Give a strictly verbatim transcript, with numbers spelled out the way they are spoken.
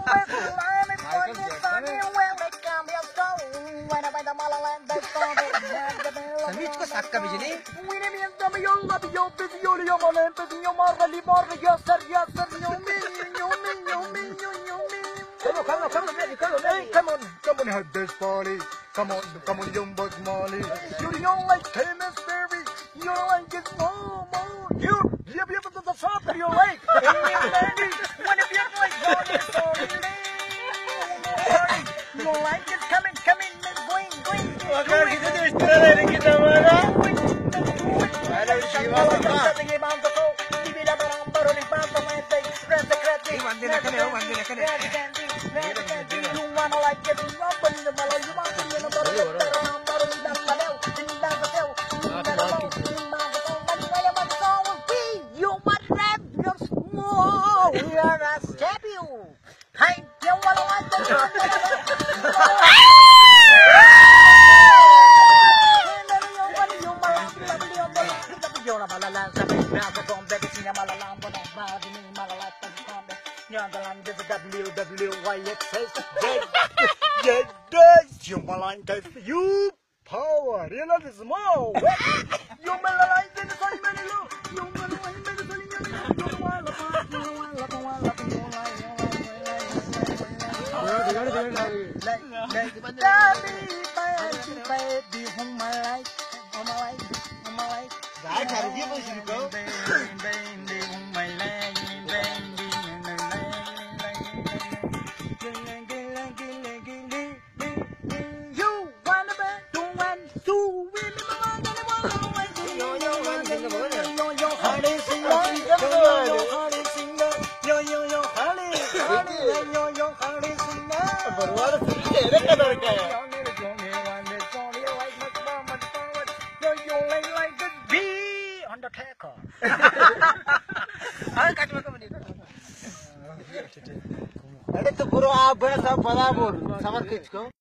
Samit ko sakka bijini. Come on, come on, come on, baby, come on, baby. Come on, come on, have this party. Come on, come on, young Bugs Molly. You don't like tennis, baby. You don't like it, more, more. You, you have to the shop that you like. What if you like going, sorry, you don't like it? Come in, come in, Miss Going, going. Agar kita tu istilah kita mana? Ada siapa yang tadi bantu kau? Di bila barang baru di bantu main day, rasa kerja. Mandi nak kena, mandi nak kena. You wanna like it? You want to the malah you want to the baru barang baru di bang baru, di bang baru. You must rap your small. We are a champion. Hey, you wanna like it? W W Y X S Yeah, that's you malangkai you power. You know this small. You malangkai this sorry many low. You malangkai this sorry many Ada tu guru apa? Saya pada bor, sama kicko.